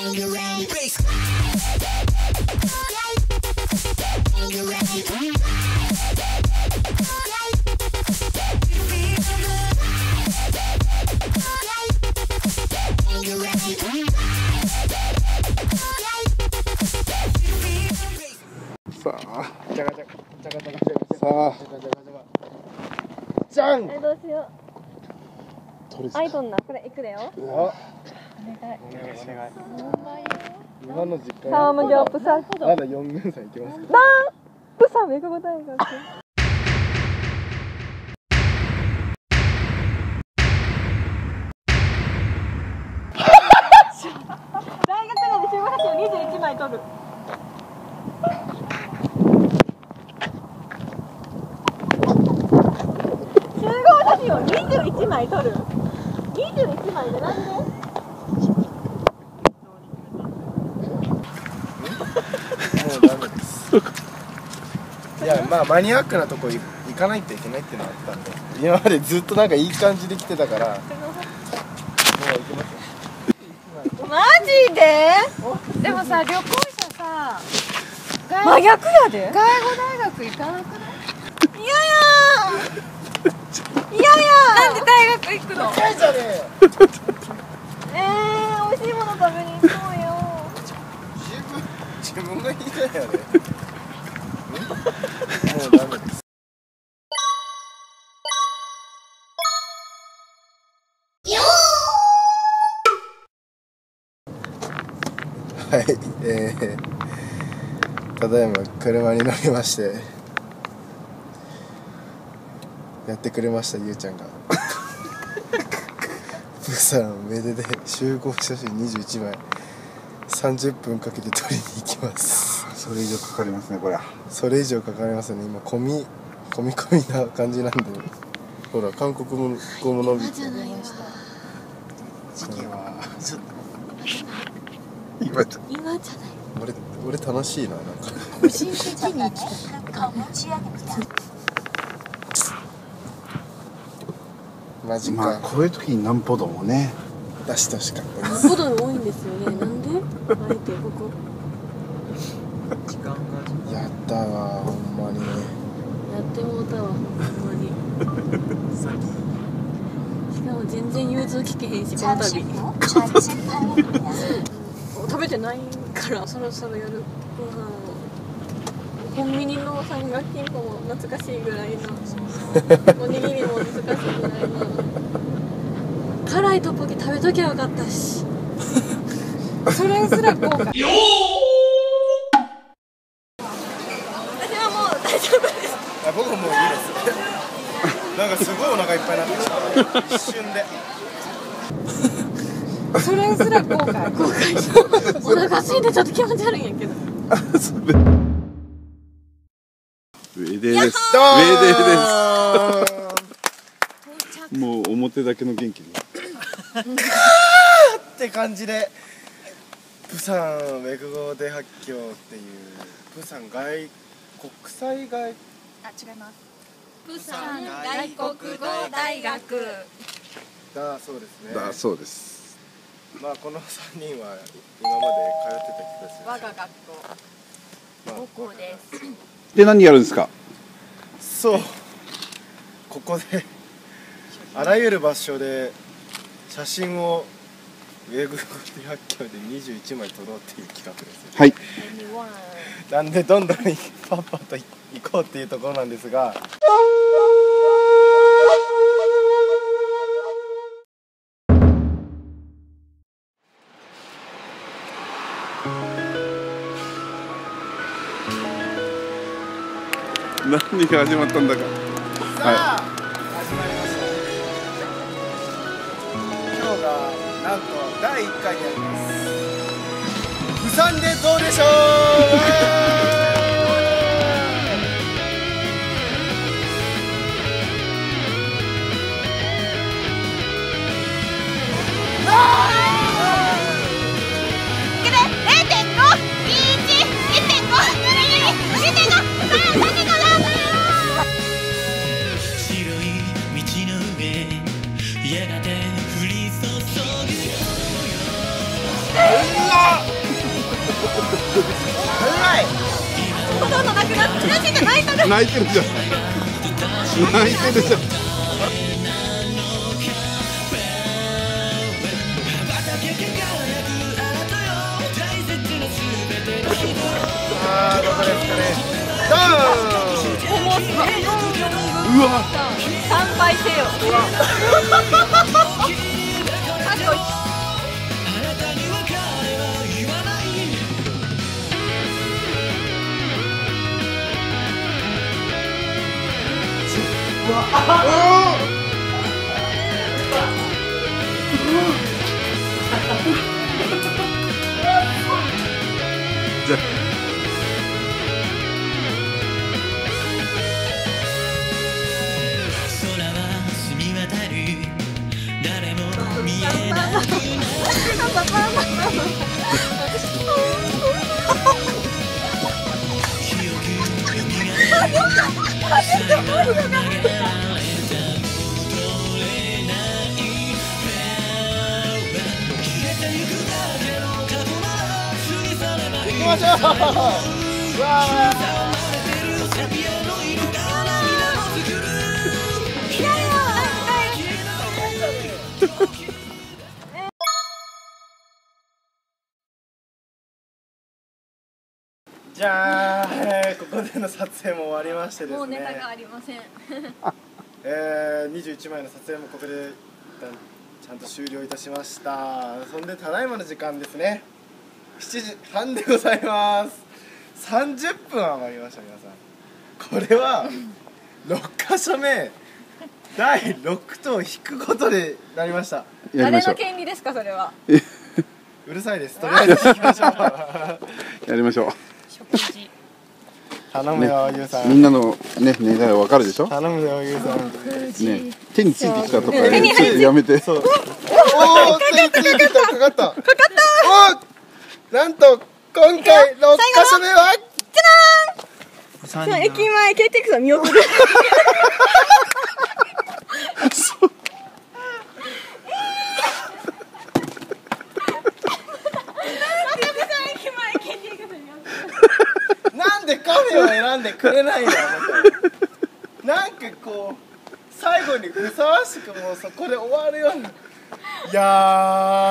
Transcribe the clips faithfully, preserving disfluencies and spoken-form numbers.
さあ、じゃがじゃがじゃがじゃがじゃがさあ、じゃん。 え、どうしよう。アイドンな、これいくだよ。 お願い。 お願い。 今の実家。 사무교 부산. まだよんねんさん行けますか。 나 부산 외국어大学.大学内で集合写真をにじゅういちまい撮る。集合写真をにじゅういちまい撮る。にじゅういちまいでなんで？ いや、まあマニアックなとこ行かないといけないっていうのがあったんで、今までずっとなんかいい感じで来てたから、もう行きますよ。 マジで？ でもさ、旅行者さ、 真逆やで。 外語大学行かなくない？ いややいやや。 なんで大学行くの？ 近いじゃねえよ。 えー、美味しいもの食べに行こうよ。 自分自分が言いたいよね。もうダメです。はい、えー、ただいま車に乗りましてやってくれました。ゆうちゃんがプサンめでで集合写真にじゅういちまいさんじゅっぷんかけて撮りに行きます。 それ以上かかりますね、これ。 それ以上かかりますね。今込み込み込みな感じなんで、ほら韓国語も伸びて次はちょっと今ちょっと今じゃない。 俺俺楽しいな、なんか個人的に行きたい。 マジまあか。 こういう時に何歩道もね出してほしかったでナす。 ポドン多いんですよね。なんで？あえてここ。 やったわ、ほんまに。 やってもうたわ、ほんまに。しかも全然融通聞けへんし、この度。食べてないからそろそろ夜ご飯を。コンビニの三角金庫も懐かしいぐらいのおにぎりも懐かしいぐらいの辛いトッポギ食べときゃよかったしそれすら後悔。私はもう大丈夫です。 あ、僕ももういいですなんかすごいお腹いっぱいになってきた一瞬で。 それすら後悔後悔しお腹空いてちょっと気持ち悪いんやけど。 それウェデーです。 どーウェデーです。もう表だけの元気にって感じで、プサンウェグ語で発狂っていうプサン外国際外あ、違います。プサン外国語大学だそうですね。 だそうです。 まあこのさんにんは今まで通ってた人たちです。 我が学校まあ高校です。 で何やるんですか？ そう、ここであらゆる場所で写真をウェグ語で発狂でにじゅういちまい撮ろうっていう企画ですよ。 はい。 なんでどんどんパッパと行こうっていうところなんですが、 何が始まったんだか。 さあ、始まりました。今日がなんとだいいっかいになります。プサンでどうでしょう。うわっ泣いてる。泣いてるじゃん。泣いてるじゃん。 あー、どこですかね。ドーン。 うわ。 参拝せよ。 じゃあ行きましょう。うわー。じゃあ、えー、ここでの撮影も終わりましてですね。 もうネタがありません。 えー、にじゅういちまいの撮影もここで一旦ちゃんと終了いたしました。そんでただいまの時間ですね、しちじはんでございます。さんじゅっぷん余りました。皆さん、これはろっかしょめだいろくとを引くことでなりました。 誰の権利ですかそれは。 うるさいです。とりあえず行きましょう。 やりましょう。 食事頼むよ、ゆうさん。 みんなのね願いわかるでしょ。 頼むよ、ゆうさん。 ね、手についてきたとかちょっとやめて。 そう。おお、手についてきた。かかった。かかった。おお、なんと今回ろっかしょめはじゃーん。 駅前 ケーティーエックス は見送る。 なんでカフェを選んでくれないの。なんかこう最後にふさわしくもうそこで終わるような。いや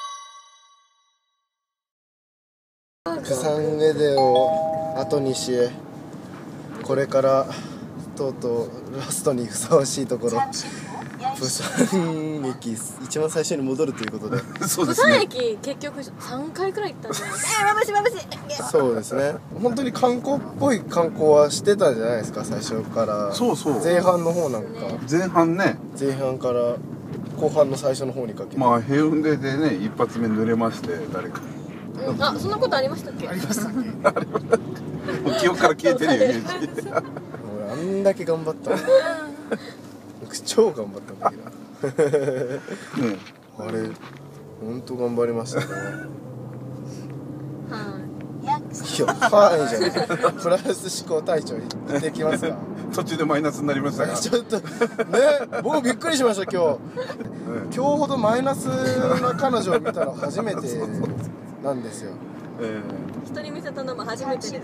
ー、プサンエデを後にし、これからとうとうラストにふさわしいところ、プサン駅一番最初に戻るということで。 そうで釜山すね。 駅結局さんかいくらい行ったんじゃないですか。まぶしまぶし。 そうですね、本当に観光っぽい観光はしてたんじゃないですか、最初から。 そうそう。 前半の方なんか、 前半ね、 前半から後半の最初の方にかけて。 まあヘウンデでね一発目濡れまして誰か。 うん、あ、そんなことありましたっけ。 ありましたっけ。 もう記憶から消えてるよイメージ。 俺あんだけ頑張ったの。僕超頑張ったんだけど。 ね、 あれ本当頑張りましたね。いや、はいじゃない。プラス思考隊長行ってきますか。 途中でマイナスになりましたが。 ちょっとね、僕びっくりしました今日。今日ほどマイナスな彼女を見たの初めてなんですよ。 え人に見せたのも初めてです。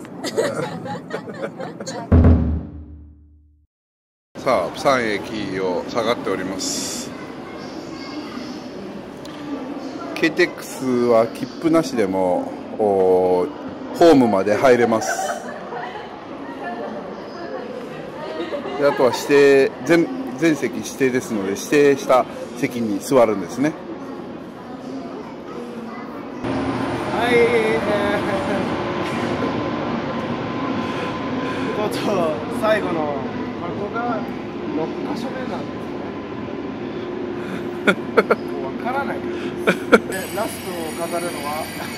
さあ、プサン駅を下がっております。ケーテックス は切符なしでもホームまで入れます。であとは指定 全, 全席指定ですので、指定した席に座るんですね。 はい、えー、とうとう最後のここがろっかしょめなんですね。もうわからないです。でラストを飾るのは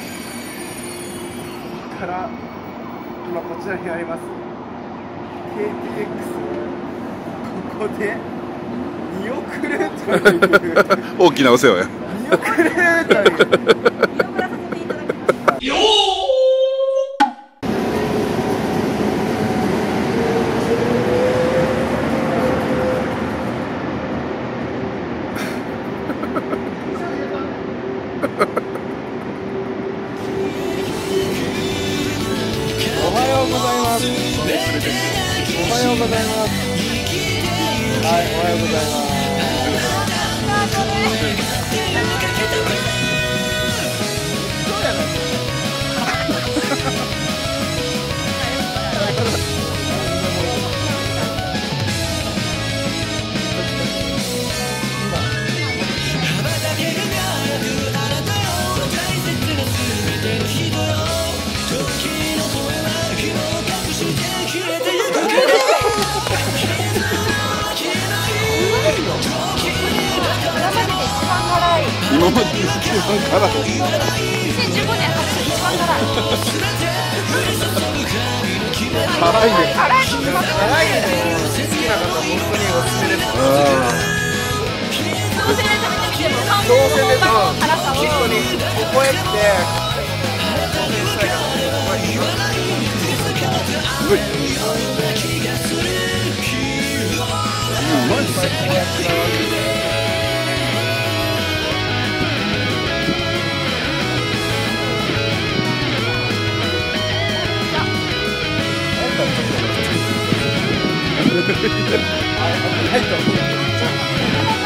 ここから今こちらにあります ケーティーエックス、ここで見送るという大きなお世話や。 見送るというおはようございます。 はい、おはようございます。 今まで一番辛い。 にせんじゅうごねん初一番辛い。 辛いね。 辛いの一番辛い。 辛いの好きな方本当におすすめです。 強制で食べてみても半分の辛さを結構ね、こうやってすごい。うまいっすね。 はい、どうぞ。